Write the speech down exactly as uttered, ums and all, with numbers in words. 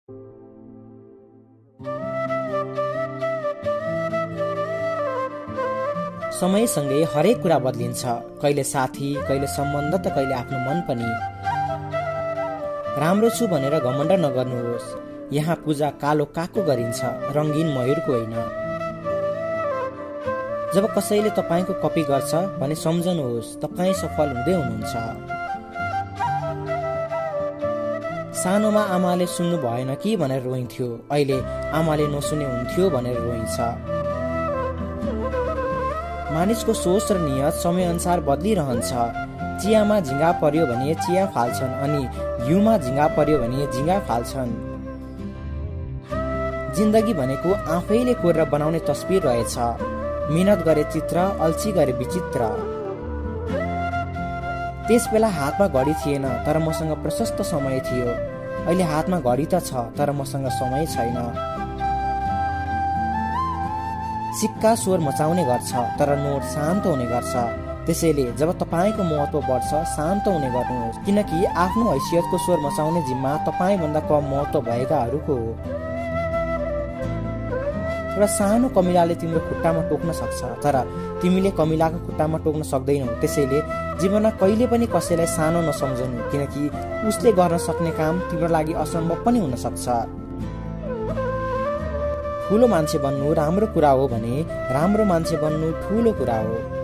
समयसँगै हरेक कुरा बदलिन्छ, कहिले साथी, कहिले सम्बन्ध त कहिले आफ्नो मन पनि। राम्रो छु भनेर घमण्ड नगर्नुहोस्, यहाँ पूजा कालो कागको गरिन्छ, रङ्गीन मयूरको होइन। जब कसैले तपाईँको कपी गर्छ भने सम्झनुहोस् तपाईँ सफल हुँदै हुनुहुन्छ। सानोमा आमाले सुन्नु भएन कि भनेर रोइन्थ्यो, अहिले आमाले नसुने हुन्थ्यो भनेर रोइन्छ। मानिसको सोच र नियत समयअनुसार बदलिरहन्छ। चियामा झिङ्गा पर्यो भने चिया फाल्छन्, अनि घिउमा झिङ्गा पर्यो भने झिङ्गा फाल्छन्। जिन्दगी भनेको आफैले कोरेर बनाउने तस्बिर रहेछ। मेहनत गरे चित्र, अल्छी गरे विचित्र। त्यस बेला हातमा घडी थिएन, तर मसँग प्रशस्त समय थियो। अहिले हातमा घडी त छ, तर मसँग समय छैन। सिक्का स्वर मचाउने गर्छ, तर नोट शान्त हुने गर्छ। त्यसैले जब तपाईँको महत्व बढ्छ, शान्त हुने गर्नुहोस्, किनकि आफ्नो हैसियतको स्वर मचाउने जिम्मा तपाईँभन्दा कम महत्व भएकाहरूको हो। एउटा सानो कमिलाले तिम्रो खुट्टामा टोक्न सक्छ, तर तिमीले कमिलाको खुट्टामा टोक्न सक्दैनौ। त्यसैले जीवनमा कहिले पनि कसैलाई सानो नसम्झनु, किनकि उसले गर्न सक्ने काम तिम्रो लागि असम्भव पनि हुन सक्छ। ठुलो मान्छे बन्नु राम्रो कुरा हो भने राम्रो मान्छे बन्नु ठुलो कुरा हो।